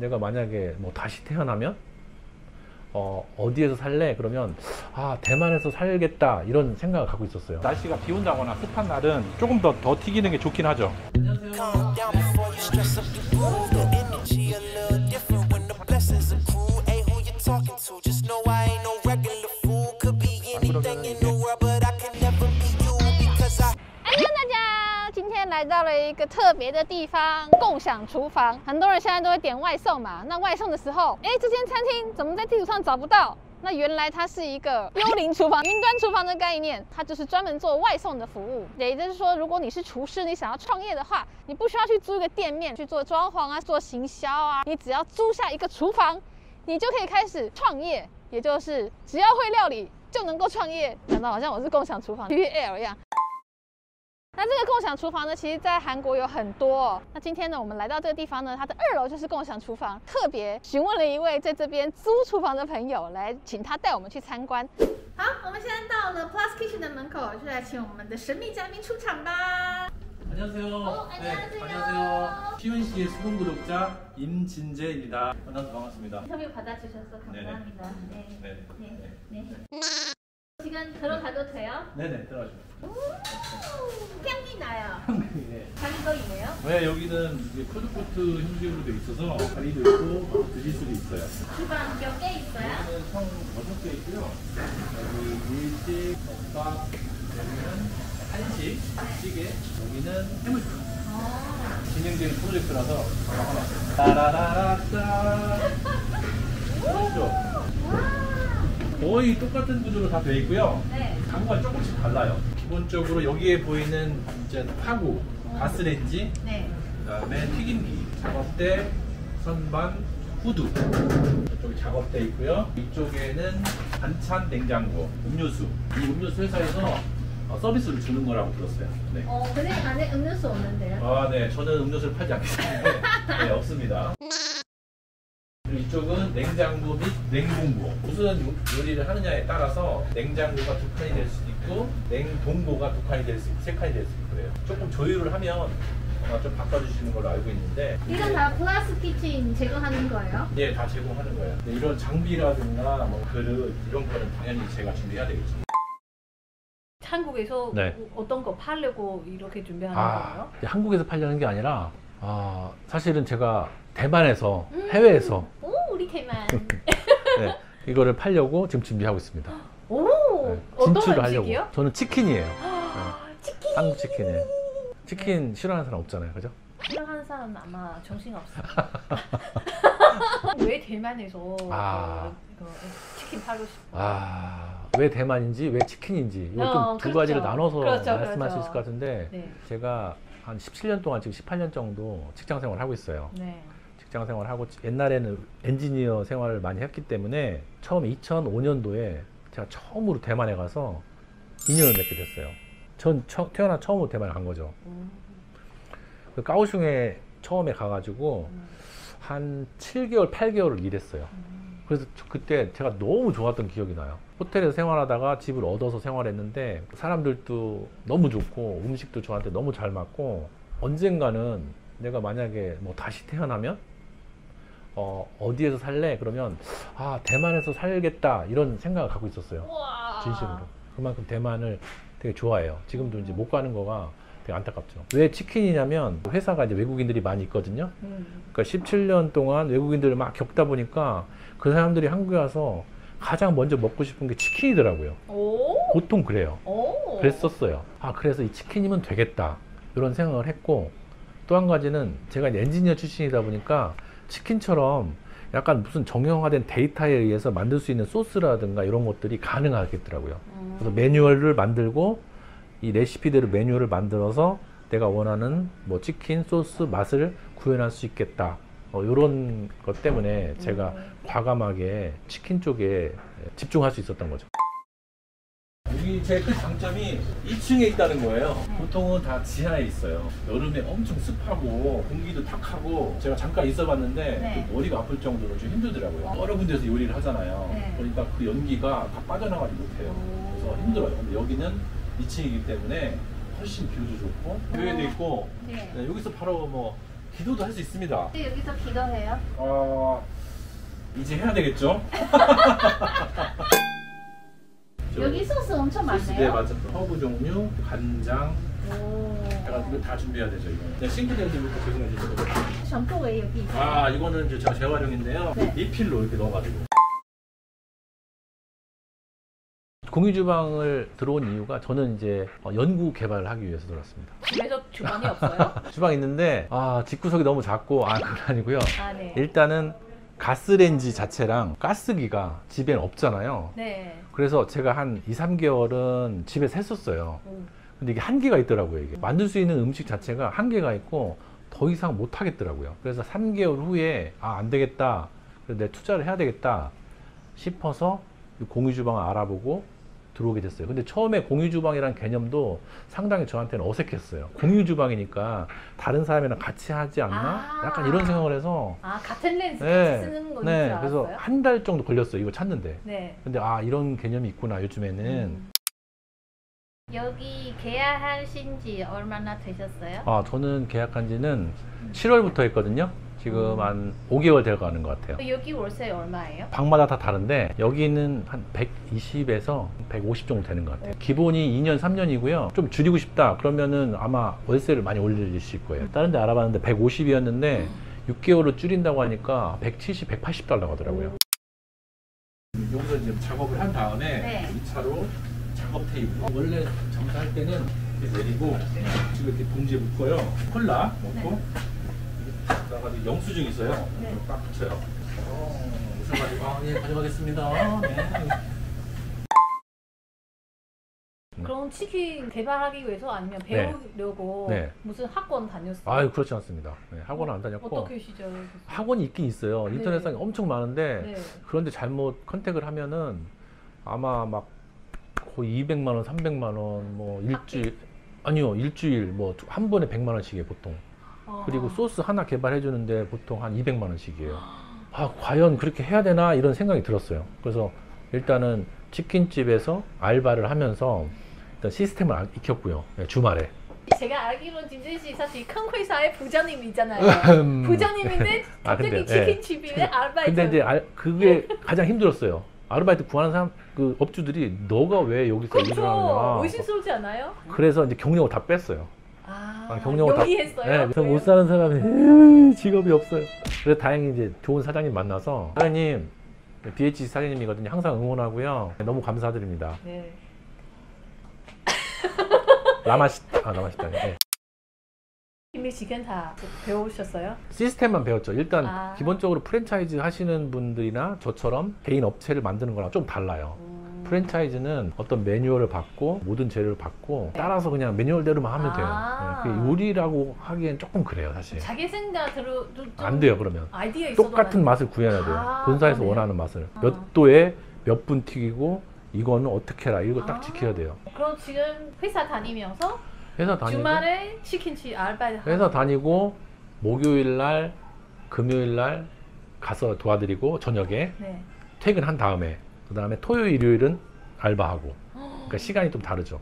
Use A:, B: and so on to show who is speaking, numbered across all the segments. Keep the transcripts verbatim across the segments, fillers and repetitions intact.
A: 내가 만약에 뭐 다시 태어나면 어, 어디에서 살래? 그러면 아 대만에서 살겠다 이런 생각을 갖고 있었어요.
B: 날씨가 비 온다거나 습한 날은 조금 더 더 튀기는 게 좋긴 하죠.
C: 안녕大家，今天来到了一个特别的地方，共享厨房。很多人现在都会点外送嘛，那外送的时候，哎，这间餐厅怎么在地图上找不到？那原来它是一个幽灵厨房、云端厨房的概念，它就是专门做外送的服务。也就是说，如果你是厨师，你想要创业的话，你不需要去租一个店面去做装潢啊、做行销啊，你只要租下一个厨房，你就可以开始创业。也就是只要会料理就能够创业。讲到好像我是共享厨房 P P L 一样。那这个共享厨房呢，其实在韩国有很多哦。那今天呢，我们来到这个地方呢，它的二楼就是共享厨房。特别询问了一位在这边租厨房的朋友，来請他带我们去参观。好，我们现在到了 Plus Kitchen 的门口，就来请我们的神秘嘉宾出场吧。
B: 안녕하세요.
C: 어, 안녕하세요.
B: 네, 안녕하세요. 시윤씨의 수분 구독자 임진재입니다. 만나서 반갑습니다.
C: 인터뷰 받아주셔서 감사합니다. 네.
B: 네.
C: 네. 네. 네. 시간 들어가도 돼요?
B: 네네, 들어가시죠.
C: 향이 나요.
B: 네.
C: 다리거이네요.
B: 네, 여기는 이제 푸드코트 형식으로 돼 있어서 다리도 있고 드실 수도 있어요.
C: 주방 몇 개 있어요?
B: 여기는 총 여섯 개 있고요. 여기 일식, 덮밥, 여기는 한식, 찌개, 여기는 해물탕.
C: 어.
B: 진행되는 프로젝트라서 하나 따라라라따 그렇죠. 거의 똑같은 구조로 다 되어 있고요.
C: 네.
B: 가구가 조금씩 달라요. 기본적으로 여기에 보이는 이제 파구,
C: 어.
B: 가스레인지,
C: 네.
B: 그다음에 튀김기, 작업대, 선반, 후드. 이쪽에 작업대 있고요. 이쪽에는 반찬 냉장고, 음료수. 이 음료수 회사에서 서비스를 주는 거라고 들었어요. 네.
C: 어, 근데 안에 음료수 없는데요?
B: 아, 네. 저는 음료수를 팔지 않기 때문에 네, 없습니다. 그리고 이쪽은 냉장고 및 냉동고. 무슨 요리를 하느냐에 따라서 냉장고가 두 칸이 될 수도 있고 냉동고가 두 칸이 될 수 있고 세 칸이 될 수 있고 그래요. 조금 조율을 하면 좀 바꿔주시는 걸로 알고 있는데
C: 이건 다 플러스 키친 제공하는 거예요?
B: 네, 다 제공하는 거예요. 네, 이런 장비라든가 뭐 그릇 이런 거는 당연히 제가 준비해야 되겠죠.
D: 한국에서
A: 네.
D: 어떤 거 팔려고 이렇게 준비하는
A: 아,
D: 거예요?
A: 한국에서 팔려는 게 아니라 아, 사실은 제가 대만에서 음 해외에서
D: 오, 우리 대만.
A: 네, 이거를 팔려고 지금 준비하고 있습니다.
D: 오,
A: 네,
D: 어떤
A: 진출을
D: 음식이요?
A: 하려고. 저는 치킨이에요. 네,
D: 치킨.
A: 한국 치킨이에요. 치킨 싫어하는 사람 없잖아요, 그죠?
D: 싫어하는 사람은 아마 정신 없어. 왜 대만에서
A: 아.
D: 그, 그 치킨 팔고 싶어?
A: 아, 왜 대만인지 왜 치킨인지 이거
D: 어,
A: 좀 두
D: 그렇죠.
A: 가지를 나눠서
D: 그렇죠,
A: 말씀할
D: 그렇죠.
A: 수 있을 것 같은데
D: 네.
A: 제가 한 십칠 년 동안 지금 십팔 년 정도 직장 생활을 하고 있어요.
D: 네.
A: 직장 생활을 하고 옛날에는 엔지니어 생활을 많이 했기 때문에 처음 이천오 년도에 제가 처음으로 대만에 가서 인연을 맺게 됐어요. 전 처, 태어나 처음으로 대만에 간 거죠.
D: 음.
A: 그 까오슝에 처음에 가가지고
D: 음.
A: 한 칠 개월, 팔 개월을 일했어요.
D: 음.
A: 그래서 그때 제가 너무 좋았던 기억이 나요. 호텔에서 생활하다가 집을 얻어서 생활했는데 사람들도 너무 좋고 음식도 저한테 너무 잘 맞고 언젠가는 내가 만약에 뭐 다시 태어나면 어, 어디에서 살래? 그러면 아 대만에서 살겠다 이런 생각을 갖고 있었어요.
D: 우와.
A: 진심으로. 그만큼 대만을 되게 좋아해요. 지금도 이제 못 가는 거가 되게 안타깝죠. 왜 치킨이냐면 회사가 이제 외국인들이 많이 있거든요.
D: 음.
A: 그러니까 십칠 년 동안 외국인들을 막 겪다 보니까 그 사람들이 한국에 와서 가장 먼저 먹고 싶은 게 치킨이더라고요.
D: 오.
A: 보통 그래요.
D: 오.
A: 그랬었어요. 아 그래서 이 치킨이면 되겠다 이런 생각을 했고 또 한 가지는 제가 이제 엔지니어 출신이다 보니까 치킨처럼 약간 무슨 정형화된 데이터에 의해서 만들 수 있는 소스라든가 이런 것들이 가능하겠더라고요.
D: 음.
A: 그래서 매뉴얼을 만들고 이 레시피대로 매뉴얼을 만들어서 내가 원하는 뭐 치킨 소스 맛을 구현할 수 있겠다. 어, 이런 것 때문에 제가
D: 음.
A: 과감하게 치킨 쪽에 집중할 수 있었던 거죠.
B: 여기 제 큰 장점이 이 층에 있다는 거예요. 보통은 다 지하에 있어요. 여름에 엄청 습하고 공기도 탁하고 제가 잠깐 있어봤는데
C: 네.
B: 그 머리가 아플 정도로 좀 힘들더라고요. 여러 군데서 요리를 하잖아요.
C: 네.
B: 그러니까 그 연기가 다 빠져나가지 못해요. 그래서 힘들어요. 근데 여기는 이 층이기 때문에 훨씬 뷰도 좋고 교회도 있고
C: 네.
B: 네, 여기서 바로 뭐 기도도 할 수 있습니다.
C: 여기서 기도해요?
B: 어, 이제 해야 되겠죠?
C: 여기 소스 엄청
B: 소스, 네,
C: 많네요.
B: 맞죠. 허브 종류, 간장,
C: 오.
B: 약간 이거 다 준비해야 되죠, 이거. 네, 싱크대들부터 제공해 주는 거죠.
C: 전부 왜 여기 있어요?
B: 아, 이거는 이제 제가 재활용인데요.
C: 네.
B: 리필로 이렇게 넣어가지고.
A: 공유주방을 들어온 이유가 저는 이제 어, 연구 개발을 하기 위해서 들어왔습니다.
D: 집에서 주방이 없어요?
A: 주방 있는데 아 집구석이 너무 작고 아 그건 아니고요.
D: 아, 네.
A: 일단은 가스레인지 자체랑 가스기가 집엔 없잖아요.
D: 네.
A: 그래서 제가 한 이, 삼 개월은 집에서 했었어요.
D: 오.
A: 근데 이게 한계가 있더라고요. 이게 만들 수 있는 음식 자체가 한계가 있고 더 이상 못 하겠더라고요. 그래서 삼 개월 후에 아, 안 되겠다. 그래서 내 투자를 해야 되겠다 싶어서 공유주방을 알아보고 들어오게 됐어요. 근데 처음에 공유주방이라는 개념도 상당히 저한테는 어색했어요. 공유주방이니까 다른 사람이랑 같이 하지 않나?
D: 아.
A: 약간 이런 생각을 해서
D: 아, 같은 렌즈
A: 네,
D: 같이 쓰는 건줄
A: 네,
D: 알았어요?
A: 그래서 한 달 정도 걸렸어요. 이거 찾는데.
D: 네.
A: 근데 아 이런 개념이 있구나 요즘에는.
D: 음.
C: 여기 계약하신 지 얼마나 되셨어요?
A: 아 저는 계약한 지는 칠월부터 했거든요. 지금
D: 음.
A: 한 오 개월 돼 가는 것 같아요.
C: 여기 월세 얼마예요?
A: 방마다 다 다른데 여기는 한 백이십에서 백오십 정도 되는 것 같아요. 기본이 이 년, 삼 년이고요. 좀 줄이고 싶다 그러면은 아마 월세를 많이 올리실 거예요. 다른 데 알아봤는데 백오십이었는데 육 개월로 줄인다고 하니까 백칠십, 백팔십 달러 하더라고요.
B: 여기서 이제 작업을 한 다음에
C: 네.
B: 이 차로 작업 테이블. 원래 점사할 때는 이렇게 내리고 지금 이렇게 봉지에 묶어요. 콜라 넣고 나가지고 영수증 있어요.
C: 네.
B: 딱 붙여요. 어, 오셔가지고 아, 예, 가져가겠습니다. 네.
D: 그럼 치킨 개발하기 위해서 아니면
A: 네.
D: 배우려고
A: 네.
D: 무슨 학원 다녔어요?
A: 아유 그렇지 않습니다. 네, 학원은 안 다녔고
D: 어떻게 시작을 했어요?
A: 학원이 있긴 있어요.
D: 네.
A: 인터넷상에 엄청 많은데
D: 네.
A: 그런데 잘못 컨택을 하면은 아마 막 거의 이백만 원, 삼백만 원, 뭐 일주일 아니요 일주일 뭐 한 번에 백만 원씩이에요 보통.
D: 아.
A: 그리고 소스 하나 개발해 주는데 보통 한 이백만 원씩이에요. 아 과연 그렇게 해야 되나 이런 생각이 들었어요. 그래서 일단은 치킨집에서 알바를 하면서 일단 시스템을 알- 익혔고요. 네, 주말에.
D: 제가 알기로는 진진 씨 사실 큰 회사의 부장님이잖아요. 부장님인데
A: 아,
D: 갑자기
A: 근데, 예.
D: 치킨집에 알바이트.
A: 근데 이제 알, 그게 가장 힘들었어요. 아르바이트 구하는 사람 그 업주들이 너가 왜 여기서 일을
D: 그렇죠.
A: 하느냐.
D: 의심스럽지 않아요?
A: 그래서 이제 경력을 다 뺐어요.
D: 아,
A: 아, 경력을 다-
D: 용이했어요?
A: 네, 그래서 못 사는 사람이 에이, 직업이 없어요. 그래서 다행히 이제 좋은 사장님 만나서 사장님 비에이치씨 사장님이거든요. 항상 응원하고요. 너무 감사드립니다.
D: 네.
A: 라마시 아 라마시다. 네.
D: 이미 지금 다 배우셨어요?
A: 시스템만 배웠죠. 일단
D: 아.
A: 기본적으로 프랜차이즈 하시는 분들이나 저처럼 개인 업체를 만드는 거랑 좀 달라요.
D: 음.
A: 프랜차이즈는 어떤 매뉴얼을 받고 모든 재료를 받고 따라서 그냥 매뉴얼대로만 하면 돼요.
D: 아.
A: 네, 그게 요리라고 하기엔 조금 그래요, 사실.
D: 자기 생각대로 좀
A: 안 돼요, 그러면.
D: 아이디어 있어도
A: 똑같은 맛을 구해야 돼요.
D: 아,
A: 본사에서
D: 그러네요.
A: 원하는 맛을.
D: 아.
A: 몇 도에 몇 분 튀기고 이거는 어떻게 해라. 이거 딱
D: 아.
A: 지켜야 돼요.
D: 그럼 지금 회사 다니면서
A: 회사 다니고
D: 주말에 치킨집 알바이트
A: 회사
D: 하는
A: 다니고 목요일 날, 금요일 날 가서 도와드리고 저녁에
D: 네.
A: 퇴근한 다음에 그다음에 토요일, 일요일은 알바하고. 그러니까 시간이 좀 다르죠.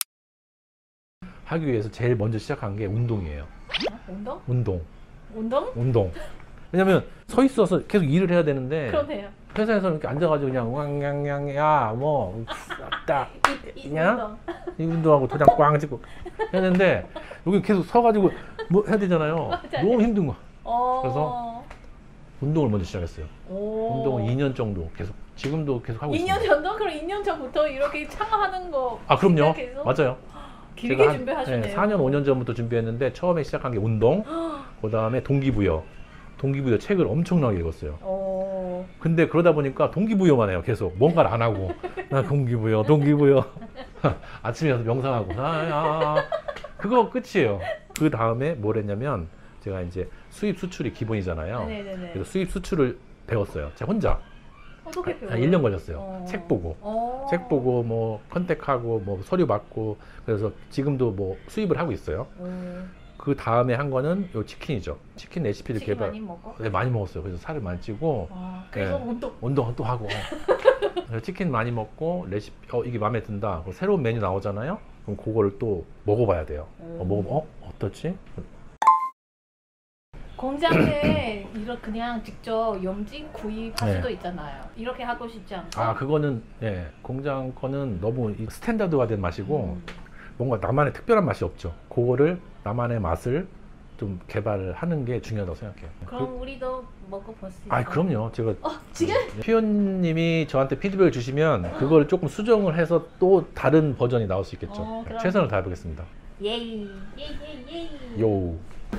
A: 하기 위해서 제일 먼저 시작한 게 운동이에요.
D: 어? 운동?
A: 운동.
D: 운동?
A: 운동. 왜냐면 서 있어서 계속 일을 해야 되는데
D: 그러네요.
A: 회사에서 이렇게 앉아가지고 그냥 왕냥냥 야뭐 딱
D: 이, 이
A: 그냥
D: 운동.
A: 이 운동하고 도장 꽝 찍고 했는데 여기 계속 서가지고 뭐 해야 되잖아요. 너무 힘든 거야.
D: 어.
A: 그래서 운동을 먼저 시작했어요.
D: 오.
A: 운동을 이 년 정도 계속 지금도 계속 하고
D: 이 년
A: 있습니다.
D: 전도? 그럼 이 년 전부터 이렇게 창업하는 거
A: 아 그럼요.
D: 생각해서
A: 맞아요.
D: 길게
A: 제가 한-
D: 준비하시네요.
A: 네, 사 년, 오 년 전부터 준비했는데 처음에 시작한 게 운동, 그 다음에 동기부여. 동기부여 책을 엄청나게 읽었어요.
D: 어.
A: 근데 그러다 보니까 동기부여만 해요. 계속 뭔가를 안 하고 나 동기부여, 동기부여. 아침에 가서 명상하고 아, 아, 그거 끝이에요. 그 다음에 뭘 했냐면 제가 이제 수입 수출이 기본이잖아요.
D: 네네네.
A: 그래서 수입 수출을 배웠어요. 제가 혼자
D: 어떻게 배워요?
A: 한 일 년 걸렸어요.
D: 어.
A: 책 보고.
D: 어.
A: 책 보고 뭐 컨택하고 뭐 서류 받고 그래서 지금도 뭐 수입을 하고 있어요.
D: 어.
A: 그 다음에 한 거는 요 치킨이죠. 치킨 레시피를
D: 치킨
A: 개발.
D: 많이 먹어?
A: 네, 많이 먹었어요. 그래서 살을 많이 찌고
D: 아, 그래서
A: 네.
D: 운동.
A: 운동 또 하고. 그래서 치킨 많이 먹고 레시피 어 이게 마음에 든다. 그럼 새로운 메뉴 나오잖아요. 그럼 그거를 또 먹어봐야 돼요. 어,
D: 음.
A: 먹어 어 어떻지?
D: 공장에 이렇게 그냥 직접 염진 구입할
A: 네.
D: 수도 있잖아요. 이렇게 하고 싶지 않고.
A: 아 그거는 예 공장 거는 너무 이 스탠다드화 된 맛이고 뭔가 나만의 특별한 맛이 없죠. 그거를 나만의 맛을 좀 개발을 하는 게 중요하다고 생각해요.
D: 그럼 우리도 먹어볼 수 있어요?
A: 아 그럼요. 제가
D: 어, 지금?
A: 피오님이 저한테 피드백을 주시면 그걸 조금 수정을 해서 또 다른 버전이 나올 수 있겠죠.
D: 어, 그럼-
A: 최선을 다해보겠습니다.
D: 예이 예이 예이.
A: 요.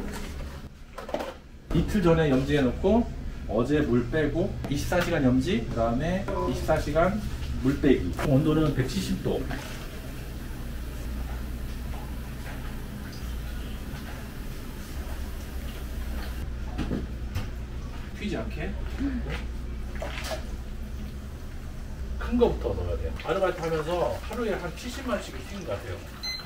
B: 이틀 전에 염지해 놓고 어제 물 빼고 이십사 시간 염지, 그 다음에 이십사 시간 물 빼기. 온도는 백칠십 도. 튀지 않게. 큰 거부터 넣어야 돼요. 아르바이트 하면서 하루에 한 칠십만 원씩 튀긴 것 같아요.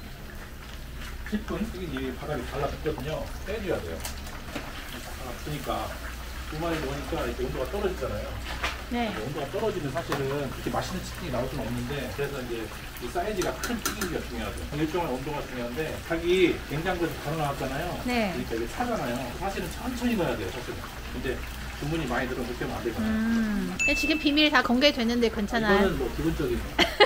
B: 십 분 튀긴 이 바닥이 달라붙거든요. 빼줘야 돼요. 아프니까 두 마리 넣으니까 이렇게 온도가 떨어지잖아요.
D: 네.
B: 온도가 떨어지면 사실은 그렇게 맛있는 치킨이 나올 수는 없는데, 그래서 이제 이 사이즈가 큰 튀김기가 중요하죠. 일정한 온도가 중요한데, 자기 냉장고에서 바로 나왔잖아요.
C: 네.
B: 그러니까 이게 차잖아요. 사실은 천천히 넣어야 돼요, 사실은. 근데 주문이 많이 들어오면 그렇게 하면 안 되잖아요.
C: 음. 지금 비밀이 다 공개됐는데 괜찮아요?
B: 이거는 뭐 기본적인.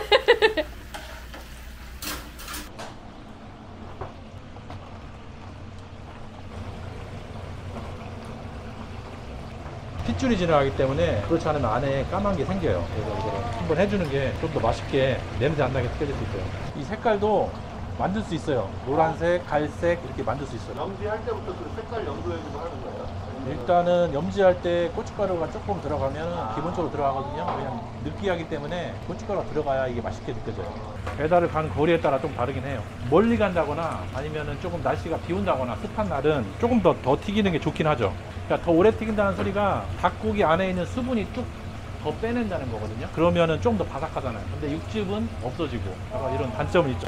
A: 핏줄이 지나가기 때문에 그렇지 않으면 안에 까만 게 생겨요. 그래서 이거를 한번 해주는 게 좀 더 맛있게 냄새 안 나게 튀겨질 수 있어요. 이 색깔도 만들 수 있어요. 노란색, 갈색 이렇게 만들 수 있어요.
E: 염지할 때부터 그 색깔 염도해주고 하는 거예요?
A: 일단은 염지할 때 고춧가루가 조금 들어가면 기본적으로 들어가거든요. 그냥 느끼하기 때문에 고춧가루가 들어가야 이게 맛있게 느껴져요. 배달을 가는 거리에 따라 좀 다르긴 해요. 멀리 간다거나 아니면은 조금 날씨가 비 온다거나 습한 날은 조금 더, 더 튀기는 게 좋긴 하죠. 그러니까 더 오래 튀긴다는 소리가 닭고기 안에 있는 수분이 쭉 더 빼낸다는 거거든요. 그러면은 좀 더 바삭하잖아요. 근데 육즙은 없어지고 약간 이런 단점은 있죠.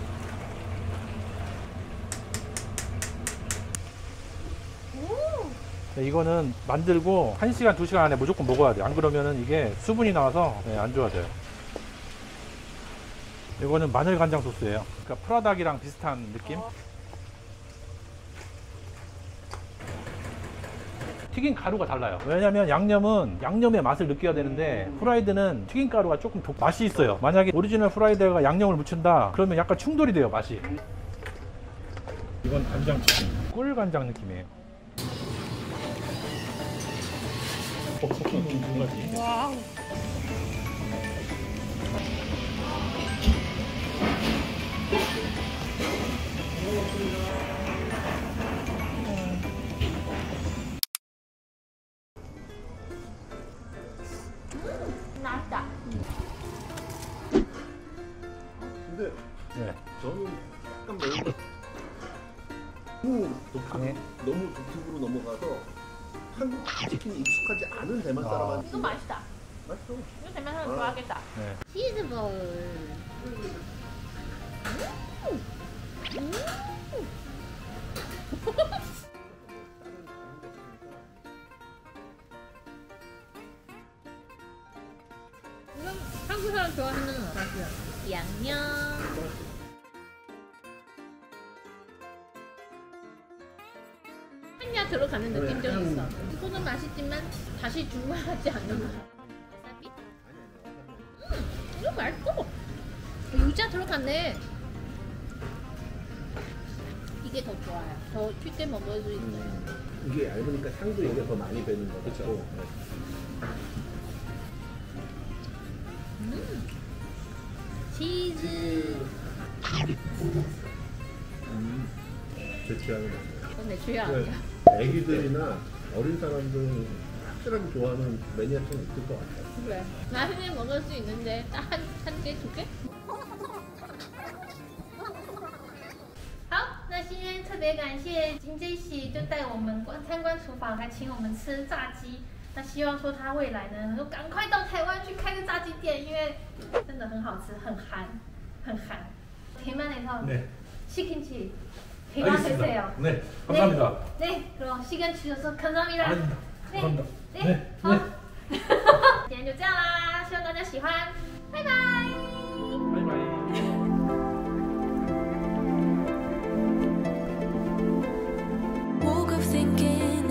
A: 네, 이거는 만들고 한 시간, 두 시간 안에 무조건 먹어야 돼요. 안 그러면은 이게 수분이 나와서 네, 안 좋아져요. 이거는 마늘 간장 소스예요. 그러니까 프라닭이랑 비슷한 느낌? 튀긴 가루가 달라요. 왜냐면 양념은 양념의 맛을 느껴야 되는데 프라이드는 튀긴 가루가 조금 독 맛이 있어요. 만약에 오리지널 프라이드가 양념을 묻힌다 그러면 약간 충돌이 돼요, 맛이. 이건 간장치킨, 꿀 간장 느낌이에요. 볶음은 두 가지.
C: 와우.
D: 맛있다.
E: 근데
A: 네.
E: 저는 약간 매운 거 너무 독특,
A: 강해?
E: 너무 독특으로 넘어가서 한국 치킨이 익숙하지 않은 대만 사람한테
D: 이거 맛있다.
E: 맛있어.
D: 이거 대만 사람 좋아하겠다.
A: 네.
C: 치즈볼. 이건 한국 사람 좋아하는 맛이야. 양념. 한야 들어가는 느낌 좀 있어. 소는 맛있지만 다시 중화하지 않는 맛. 와사비? 음, 이거 맛있어. 유자 들어갔네. 이게 더 좋아요. 더 쉽게 먹을 수 있어요.
E: 이게 얇으니까 향도 이게 더 많이 배는 거 같고.
C: 음. 치즈.
E: 음, 제 취향은 맞아요.
C: 이건 내 취향이야.
E: 애기들이나 어린 사람들 확실하게 좋아하는 매니아층이 있을 것 같아요.
C: 그래. 나중에 먹을 수 있는데 한 한 개, 두 개? 好，那今天特别感谢金这喜就带我们观参观厨房，还请我们吃炸鸡。那希望说他未来呢能够赶快到台湾去开个炸鸡店，因为真的很好吃，很韩，很韩。 대만에서
B: 네.
C: 치킨집 대박했어요.
B: 네, 감사합니다.
C: 네, 네, 그럼 시간 주셔서 감사합니다.
B: 아닙니다.
C: 네,
B: 감사합니다.
C: 네,
B: 네,
C: 好，今天就这样啦，希望大家喜欢，拜拜。
B: 바이바이.
F: Woke up thinking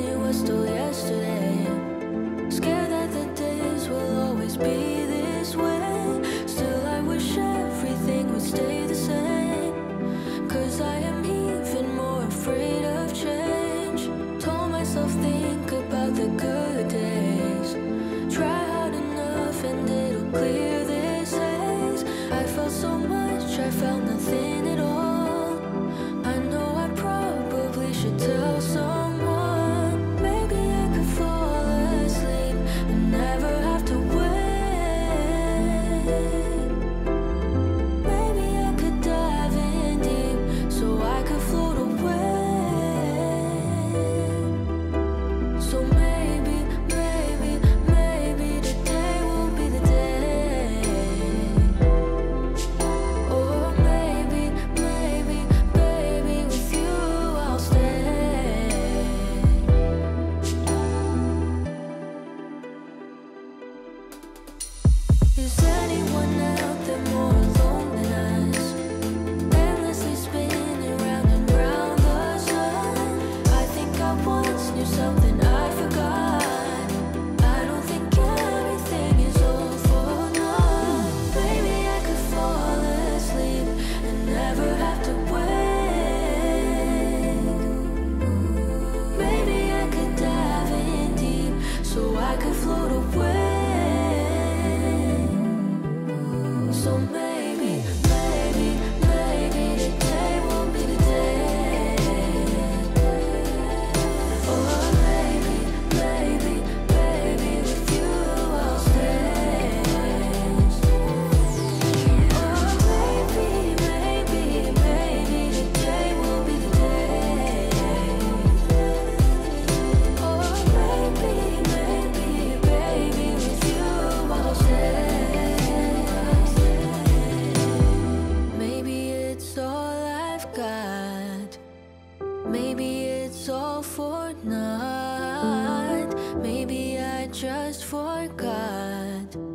F: Is anyone out there more alone than us? Endlessly spinning round and round the sun. I think I once knew something I forgot. I don't think everything is all for naught. Maybe I could fall asleep and never have to wake. Maybe I could dive in deep so I could float away. So maybe, maybe, maybe today won't be the day. Or maybe, maybe, maybe with you I'll stay. Or maybe, maybe, maybe today won't be the day. Or maybe, maybe, baby with you I'll stay. Maybe it's all I've got. Maybe it's all for naught. Maybe I just forgot.